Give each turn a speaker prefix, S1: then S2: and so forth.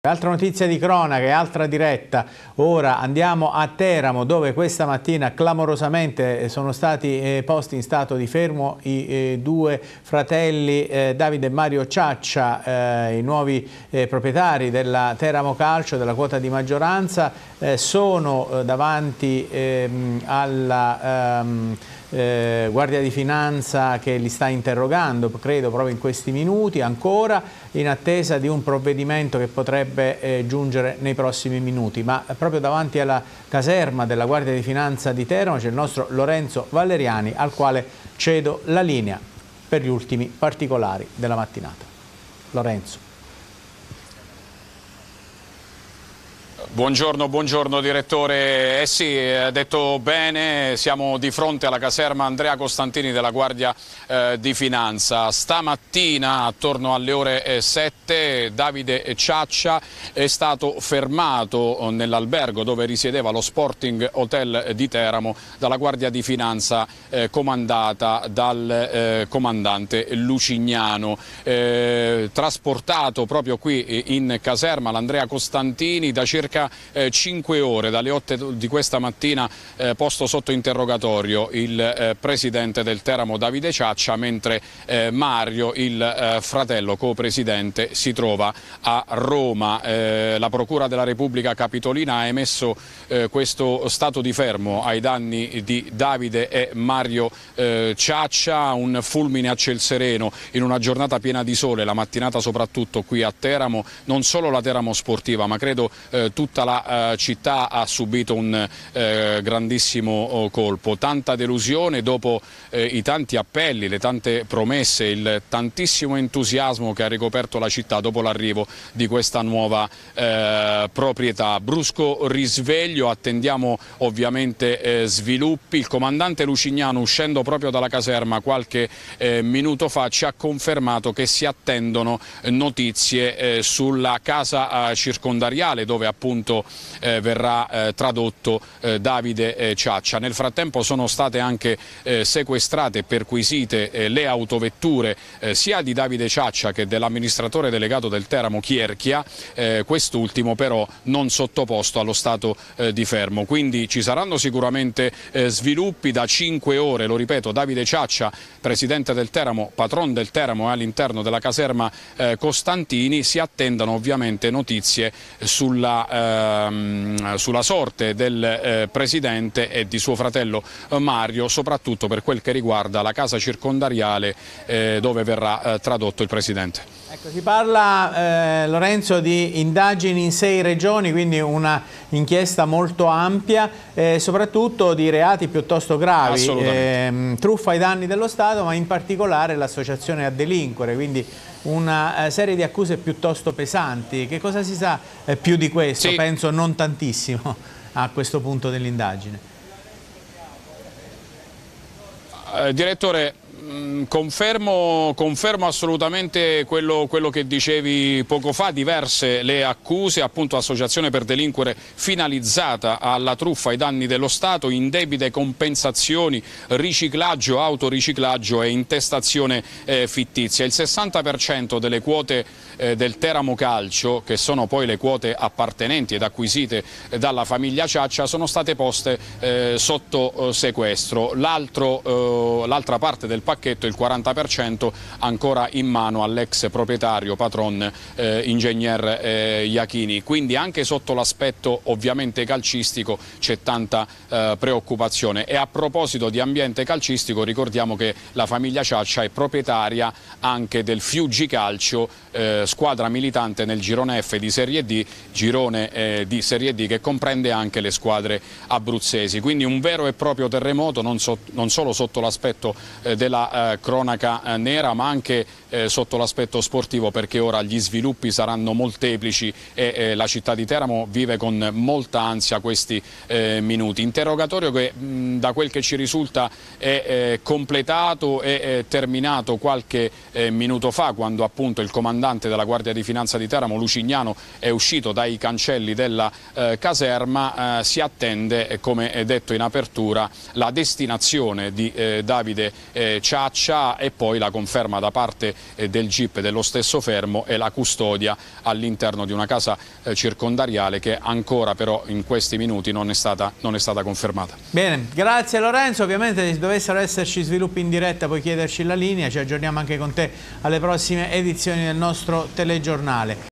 S1: Altra notizia di cronaca, altra diretta. Ora andiamo a Teramo, dove questa mattina clamorosamente sono stati posti in stato di fermo i due fratelli Davide e Mario Ciaccia, i nuovi proprietari della Teramo Calcio, della quota di maggioranza. Sono davanti alla Guardia di Finanza che li sta interrogando, credo proprio in questi minuti, ancora in attesa di un provvedimento che potrebbe giungere nei prossimi minuti. Ma proprio davanti alla caserma della Guardia di Finanza di Teramo c'è il nostro Lorenzo Valeriani, al quale cedo la linea per gli ultimi particolari della mattinata. Lorenzo.
S2: Buongiorno direttore. Sì, ha detto bene, siamo di fronte alla caserma Andrea Costantini della Guardia di Finanza. Stamattina attorno alle ore 7 Davide Ciaccia è stato fermato nell'albergo dove risiedeva lo Sporting Hotel di Teramo dalla Guardia di Finanza comandata dal comandante Lucignano. Trasportato proprio qui in caserma l'Andrea Costantini da circa 5 ore, dalle 8 di questa mattina, posto sotto interrogatorio il presidente del Teramo Davide Ciaccia, mentre Mario, il fratello co-presidente, si trova a Roma. La Procura della Repubblica Capitolina ha emesso questo stato di fermo ai danni di Davide e Mario Ciaccia, un fulmine a ciel sereno in una giornata piena di sole, la mattinata soprattutto qui a Teramo. Non solo la Teramo sportiva, ma credo tutta la città ha subito un grandissimo colpo. Tanta delusione dopo i tanti appelli, le tante promesse, il tantissimo entusiasmo che ha ricoperto la città dopo l'arrivo di questa nuova proprietà. Brusco risveglio, attendiamo ovviamente sviluppi. Il comandante Lucignano, uscendo proprio dalla caserma qualche minuto fa, ci ha confermato che si attendono notizie sulla casa circondariale dove appunto verrà tradotto Davide Ciaccia. Nel frattempo sono state anche sequestrate e perquisite le autovetture sia di Davide Ciaccia che dell'amministratore delegato del Teramo Chierchia, quest'ultimo però non sottoposto allo stato di fermo. Quindi ci saranno sicuramente sviluppi. Da 5 ore, lo ripeto, Davide Ciaccia, presidente del Teramo, patron del Teramo, è all'interno della caserma Costantini. Si attendono ovviamente notizie sulla sorte del presidente e di suo fratello Mario, soprattutto per quel che riguarda la casa circondariale dove verrà tradotto il presidente.
S1: Ecco, si parla, Lorenzo, di indagini in 6 regioni, quindi una inchiesta molto ampia, soprattutto di reati piuttosto gravi, truffa ai danni dello Stato, ma in particolare l'associazione a delinquere, quindi una serie di accuse piuttosto pesanti. Che cosa si sa più di questo? Sì. Penso non tantissimo a questo punto dell'indagine.
S2: Direttore, confermo assolutamente quello che dicevi poco fa. Diverse le accuse, appunto associazione per delinquere finalizzata alla truffa ai danni dello Stato, indebite compensazioni, riciclaggio, autoriciclaggio e intestazione fittizia. Il 60% delle quote del Teramo Calcio, che sono poi le quote appartenenti ed acquisite dalla famiglia Ciaccia, sono state poste sotto sequestro. L'altra parte del pacchetto, il 40%, ancora in mano all'ex proprietario patron ingegner Iachini. Quindi anche sotto l'aspetto ovviamente calcistico c'è tanta preoccupazione. E a proposito di ambiente calcistico, ricordiamo che la famiglia Ciaccia è proprietaria anche del Fiuggi Calcio, squadra militante nel girone F di Serie D, girone di Serie D che comprende anche le squadre abruzzesi. Quindi un vero e proprio terremoto, non solo sotto l'aspetto della cronaca nera, ma anche sotto l'aspetto sportivo, perché ora gli sviluppi saranno molteplici e la città di Teramo vive con molta ansia questi minuti. Interrogatorio che da quel che ci risulta è completato e terminato qualche minuto fa, quando appunto il comandante della Guardia di Finanza di Teramo, Lucignano, è uscito dai cancelli della caserma. Si attende, come detto in apertura, la destinazione di Davide Ciaccia, e poi la conferma da parte del GIP dello stesso Fermo e la custodia all'interno di una casa circondariale che ancora però in questi minuti non è stata confermata.
S1: Bene, grazie Lorenzo. Ovviamente se dovessero esserci sviluppi in diretta puoi chiederci la linea, ci aggiorniamo anche con te alle prossime edizioni del nostro telegiornale.